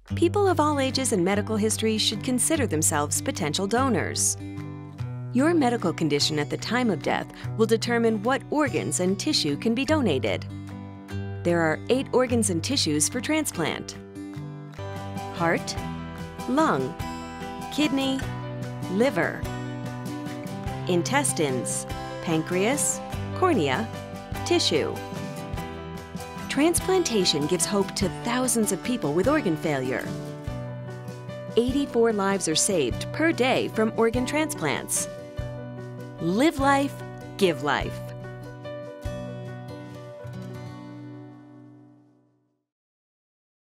People of all ages and medical histories should consider themselves potential donors. Your medical condition at the time of death will determine what organs and tissue can be donated. There are 8 organs and tissues for transplant: heart, lung, kidney, liver, intestines, pancreas, cornea, tissue. Transplantation gives hope to thousands of people with organ failure. 84 lives are saved per day from organ transplants. Live life, give life.